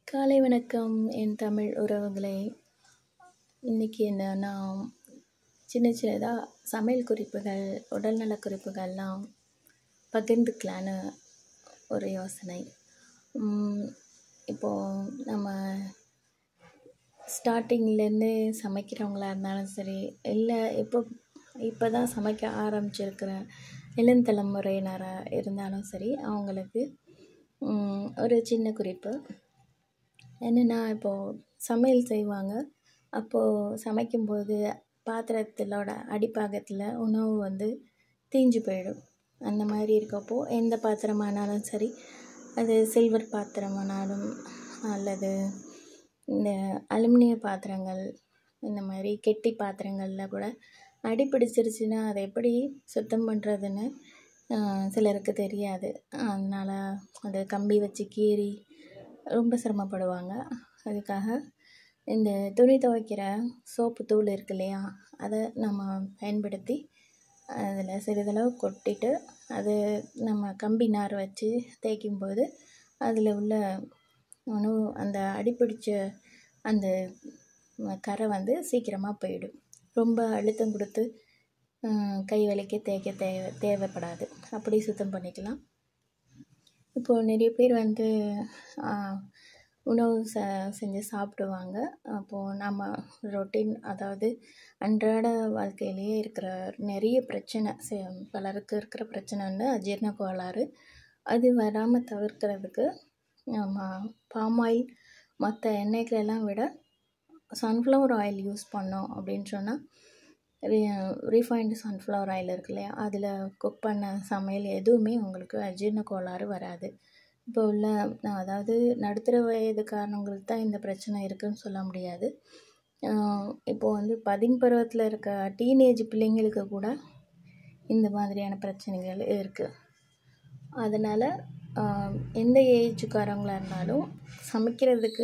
காலை வணக்கம் என் தமிழ் உறவுகளே. இன்றைக்கி என்னன்னா சின்னதாக சமையல் குறிப்புகள், உடல்நல குறிப்புகள்லாம் பகிர்ந்துக்கலான்னு ஒரு யோசனை. இப்போது நம்ம ஸ்டார்டிங்லேருந்து சமைக்கிறவங்களாக இருந்தாலும் சரி, இல்லை இப்போ தான் சமைக்க ஆரம்பிச்சிருக்கிற இளந்தலைமுறையினராக இருந்தாலும் சரி, அவங்களுக்கு ஒரு சின்ன குறிப்பு என்னென்னா, இப்போது சமையல் செய்வாங்க. அப்போது சமைக்கும்போது பாத்திரத்திலோட அடிப்பாகத்தில் உணவு தீஞ்சு போயிடும். அந்த மாதிரி இருக்கப்போ எந்த பாத்திரமானாலும் சரி, அது சில்வர் பாத்திரமானாலும் அல்லது இந்த அலுமினிய பாத்திரங்கள், இந்த மாதிரி கெட்டி பாத்திரங்களில் கூட அடி பிடிச்சிருச்சுன்னா அதை எப்படி சுத்தம் பண்ணுறதுன்னு சிலருக்கு தெரியாது. அதனால் அதை கம்பி வச்சு கீறி ரொம்ப சிரமப்படுவாங்க. அதுக்காக இந்த துணி துவைக்கிற சோப்பு தூள் இருக்கு இல்லையா, அதை நம்ம பயன்படுத்தி அதில் சிறிதளவு கொட்டிட்டு அது நம்ம கம்பி நார் வச்சு தேய்க்கும்போது அதில் உள்ள உணவு அந்த அடிப்பிடிச்ச அந்த கரை சீக்கிரமாக போயிடும். ரொம்ப அழுத்தம் கொடுத்து கை வலிக்க தேய்க்க தேவைப்படாது. அப்படி சுத்தம் பண்ணிக்கலாம். இப்போது நிறைய பேர் உணவு செஞ்சு சாப்பிடுவாங்க. அப்போது நம்ம ரொட்டீன், அதாவது அன்றாட வாழ்க்கையிலேயே இருக்கிற நிறைய பிரச்சனை, பலருக்கு இருக்கிற பிரச்சனை அஜீரண கோளாறு. அது வராமல் தவிர்க்கிறதுக்கு நம்ம பாம் ஆயில் மற்ற எண்ணெய்களெல்லாம் விட சன்ஃப்ளவர் ஆயில் யூஸ் பண்ணோம் அப்படின்னு சொன்னால், ரீஃபைண்டு சன்ஃப்ளவர் ஆயில் இருக்கு இல்லையா, அதில் குக் பண்ண சமையல் எதுவுமே உங்களுக்கு அஜீரண கோளாறு வராது. இப்போ உள்ள அதாவது நடுத்தர வயதுக்காரங்களுக்கு தான் இந்த பிரச்சனை இருக்குதுன்னு சொல்ல முடியாது. இப்போது பருவத்தில் இருக்க டீனேஜ் பிள்ளைங்களுக்கு கூட இந்த மாதிரியான பிரச்சனைகள் இருக்குது. அதனால் எந்த ஏஜுக்காரங்களாக இருந்தாலும் சமைக்கிறதுக்கு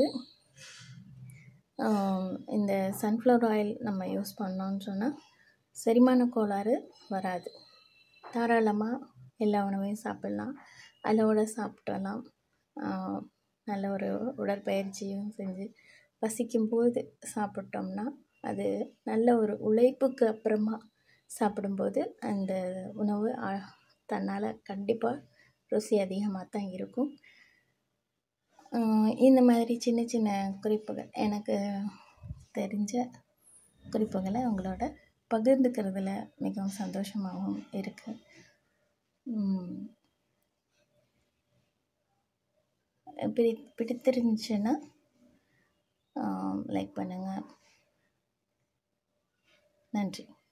இந்த சன்ஃப்ளவர் ஆயில் நம்ம யூஸ் பண்ணோன்னு சொன்னால் செரிமான கோளாறு வராது. தாராளமாக எல்லா உணவையும் சாப்பிட்லாம், அளவோடு சாப்பிடலாம். நல்ல ஒரு உடற்பயிற்சியும் செஞ்சு பசிக்கும்போது சாப்பிட்டோம்னா, அது நல்ல ஒரு உழைப்புக்கு அப்புறமா சாப்பிடும்போது அந்த உணவு தன்னால் கண்டிப்பாக ருசி அதிகமாக தான் இருக்கும். இந்த மாதிரி சின்ன சின்ன குறிப்புகள், எனக்கு தெரிஞ்ச குறிப்புகளை உங்களோட பகிர்ந்துக்கிறதுல மிகவும் சந்தோஷமாகவும் இருக்குது. பிடித்திருந்துச்சுன்னா லைக் பண்ணுங்கள். நன்றி.